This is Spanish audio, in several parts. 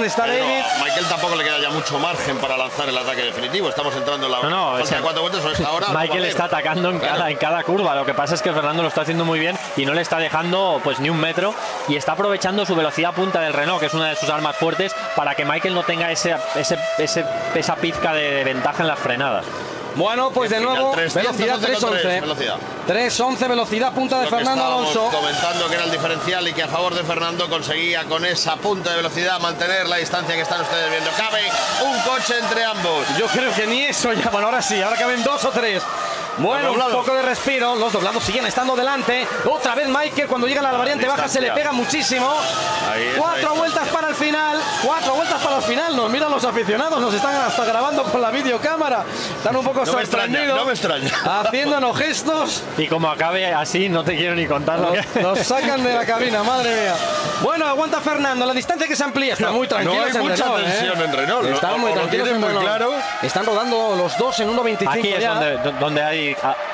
¿Dónde está David? Michael tampoco le queda ya mucho margen para lanzar el ataque definitivo. Estamos entrando en la falta de 4 vueltas. Ahora Michael está atacando en cada curva. Lo que pasa es que Fernando lo está haciendo muy bien y no le está dejando pues ni un metro, y está aprovechando su velocidad punta del Renault, que es una de sus armas fuertes, para que Michael no tenga esa pizca de ventaja en las frenadas. Bueno, pues de nuevo, velocidad 3.11. 3.11, velocidad punta de Fernando Alonso. Comentando que era el diferencial y que a favor de Fernando conseguía con esa punta de velocidad mantener la distancia que están ustedes viendo. Cabe un coche entre ambos. Yo creo que ni eso ya. Bueno, ahora sí, ahora caben 2 o 3. Bueno, un poco de respiro. Los doblados siguen estando delante. Otra vez Michael, cuando llega a la variante baja, se le pega muchísimo. 4 vueltas para el final. 4 vueltas para el final. Nos miran los aficionados, nos están hasta grabando con la videocámara. Están un poco sorprendidos. No me extraña. Haciéndonos gestos. Y como acabe así, no te quiero ni contar lo que... Nos sacan de la cabina, madre mía. Bueno, aguanta Fernando. La distancia que se amplía. Están muy tranquilos no hay mucha tensión en Renault. Están muy tranquilos en Renault. Claro. Están rodando los dos en 1.25. Aquí es donde hay...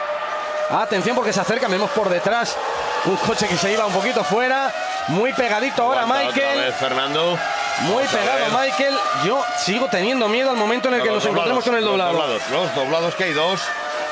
Atención, porque se acerca, vemos por detrás un coche que se iba un poquito fuera. Muy pegadito ahora Michael. Fernando. Muy pegado Michael. Yo sigo teniendo miedo al momento en el que nos encontremos con el doblado. Los doblados, que hay 2.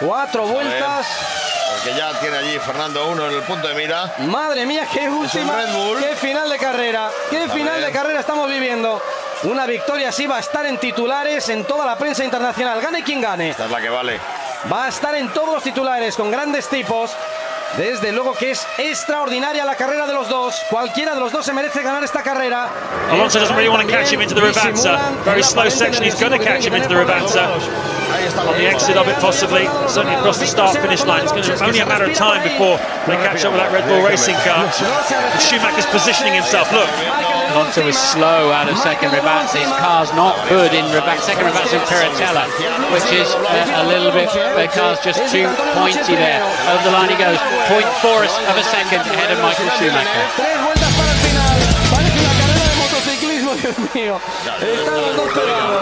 4 vueltas. Porque ya tiene allí Fernando 1 en el punto de mira. Madre mía, qué última. Qué final de carrera. Qué final de carrera estamos viviendo. Una victoria así va a estar en titulares en toda la prensa internacional. Gane quien gane. Esta es la que vale. Va a estar en todos los titulares con grandes tipos. Desde luego que es extraordinaria la carrera de los dos. Cualquiera de los dos se merece ganar esta carrera. Alonso doesn't really want to catch him into the Revanza. Very slow section. He's going to catch him into the Revanza. On the exit of it, possibly. Certainly across the start-finish line. It's going to be only a matter of time before they catch up with that Red Bull racing car. Schumacher's positioning himself. Look. Alonso was slow out of second Revanza. His car's not good in second Revanza in Piratella, which is a little bit, the car's just too pointy there. Over the line he goes, 0.4 of a second ahead of Michael Schumacher. 3 vueltas para el final. Parece una carrera de motociclismo, Dios mío. Están los dos pegados.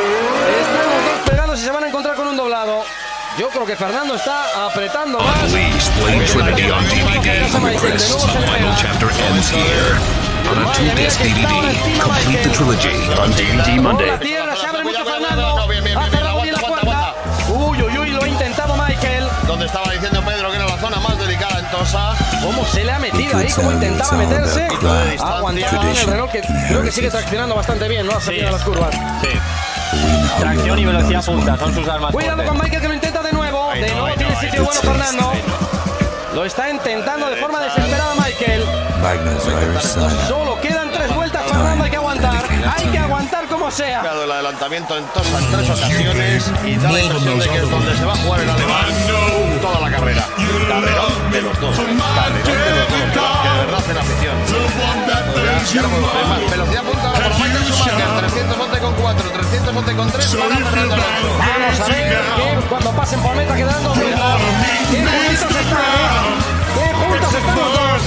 Están los dos pegados y se van a encontrar con un doblado. Yo creo que Fernando está apretando más. Unleash Blade Trinity on DVD. The Crest final chapter ends here. On a 2-disc DVD, complete the trilogy on DVD Monday. La tierra se abre mucho Fernando. Ha cerrado bien la puerta. Uy, lo ha intentado Michael. Donde estaba diciendo Pedro que era la zona más delicada en Tosa. ¿Cómo se le ha metido ahí? ¿Cómo intentaba meterse? Ha aguantado el Renault, que creo que sigue traccionando bastante bien, ¿no? Ha salido a las curvas. Sí. Tracción y velocidad punta son sus armas. Cuidado con Michael, que lo intenta de nuevo. De nuevo tiene sitio bueno Fernando. Lo está intentando de forma desesperada Michael. Solo quedan 3 vueltas, Fernando, hay que aguantar. Hay que aguantar como sea. El adelantamiento en Tosa en 3 ocasiones y da la impresión de que es donde se va a jugar el alemán toda la carrera. Carrerón de los dos. Carrerón de los dos. Que de verdad hacen afición. Velocidad punta para Michael Schumacher. 311,4, 311,3 para Fernando Alonso. Vamos a ver que cuando pasen por meta quedan 2 vueltas. Qué juntitos están, qué juntos están los dos.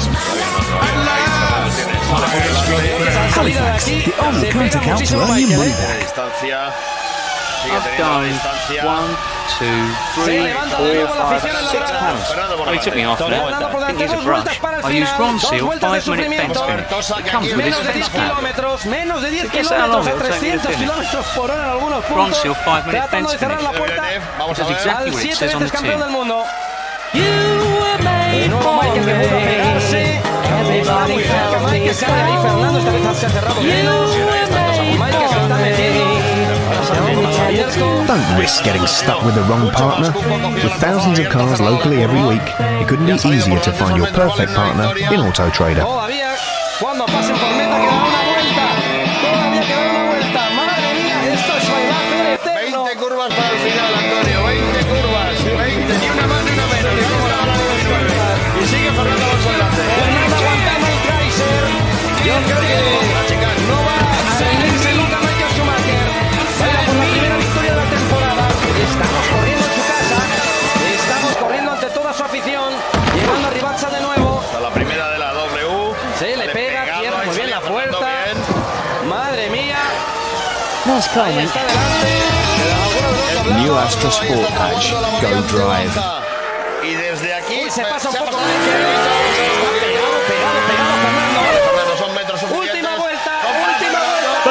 La salida de aquí se pega muchísimo Michael. Distancia. Sigue teniendo distancia. 1, 2, 3, 4, 5, 6 pounds. Oh, he took me off there. I think he's a brush. I used Ron Seal 5-minute fence finish. It comes with his fence pad. Menos de 10 kilómetros a 300 kilómetros por hora en algunos puntos. Ron Seal 5-minute Tratando fence de cerrar la finish. puerta That's exactly what it al 7 says on the veces campeón del tin. mundo. De nuevo Michael que vuelve a pegarse. Está muy cerca Michael, se abre ahí Fernando, esta vez se ha cerrado menos. Michael se está metiendo. Don't risk getting stuck with the wrong partner. With thousands of cars locally every week, it couldn't be easier to find your perfect partner in Auto Trader. Todavía, cuando pasen por meta, quedará una vuelta. Todavía quedará una vuelta. Madre mía, esto es bailaje eterno. 20 curvas para el final, Antonio. 20 curvas. 20, ni una más ni una menos. Y sigue Fernando Alonso delante. Fernando aguantando el Chrysler. Yo creo que no va a rendirse nunca Michael Schumacher. Vaya por la primera victoria de la temporada. Estamos corriendo en su casa. Estamos corriendo ante toda su afición. Llegando a Rivazza de nuevo. La primera de la W. Se le pega, cierra muy bien la puerta. Madre mía. Nice car, Ahí está delante. New Astra Sport Patch. Go Drive. Y desde aquí se pasa un poco Michael. Pegado Fernando. Son metros suficientes. Última vuelta. The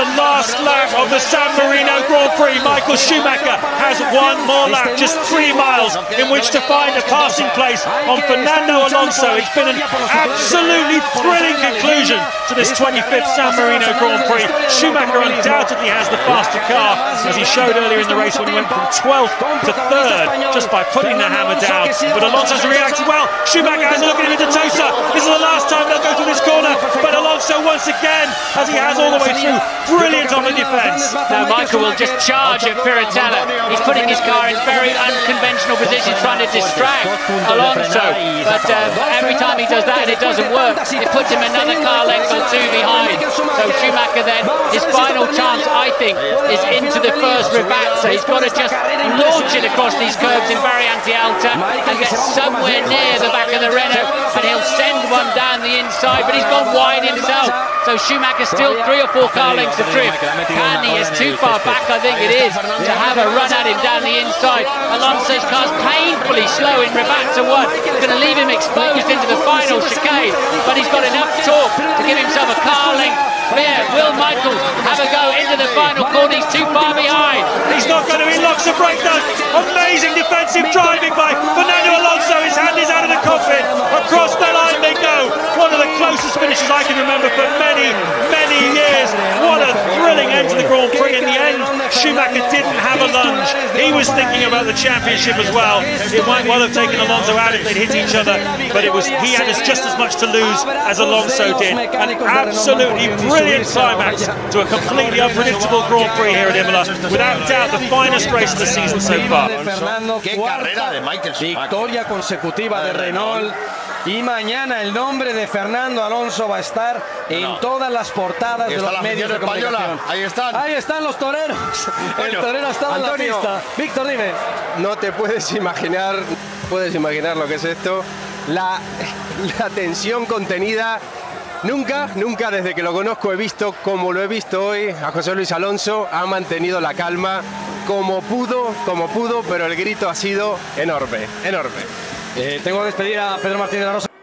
last lap of the San Marino Grand Prix. Michael Schumacher has one more lap, just 3 miles in which to find a passing place on Fernando Alonso. It's been an absolutely thrilling conclusion to this 25th San Marino Grand Prix. Schumacher undoubtedly has the faster car, as he showed earlier in the race when he went from 12th to 3rd just by putting the hammer down. But Alonso's reacted well. Schumacher has a look at him into Tosa. This is the last time they'll go through this corner, but Alonso once again, as he has all the way through, brilliant on the defence. Now Michael will just charge at Piratella. He's putting his car in very unconventional positions, trying to distract Alonso, but every time he does that and it doesn't work, it puts him another car length or 2 behind. So Schumacher then, his final chance I think is into the first Ravazza. He's got to just launch it across these curves in Variante Alta and get somewhere near the back of the Renault, and he'll send one down the inside, but he's gone wide himself. So Schumacher's still 3 or 4 car lengths adrift. Can he is too far back, I think it is, to have a run at him down the inside. Alonso's car's painfully slow in Ravazza 1. It's going to leave him exposed into the final chicane, but he's got enough torque to give himself a car length. There, will Michael have a go into the final corner? He's too far behind. He's not going to, he locks a breakdown. Amazing defensive driving by Fernando Alonso. His hand is out of the cockpit. Across the line they go. One of the closest finishes I can remember for many, many years. What a thrilling end to the Grand Prix. In the end, Schumacher didn't have a lunge. He was thinking about the championship as well. It might well have taken Alonso out if they'd hit each other, but it was, he had just as much to lose as Alonso did. An absolutely brilliant climax to a completely unpredictable Grand Prix here at Imola. Without doubt, the finest race of the season so far. Victoria consecutiva de Renault. Y mañana el nombre de Fernando Alonso va a estar en todas las portadas de los medios de comunicación. Ahí están los toreros. El torero está en la pista. Víctor, dime. No te puedes imaginar lo que es esto. La tensión contenida. Nunca desde que lo conozco he visto como lo he visto hoy a José Luis Alonso. Ha mantenido la calma como pudo, pero el grito ha sido enorme. Tengo que despedir a Pedro Martínez de la Rosa.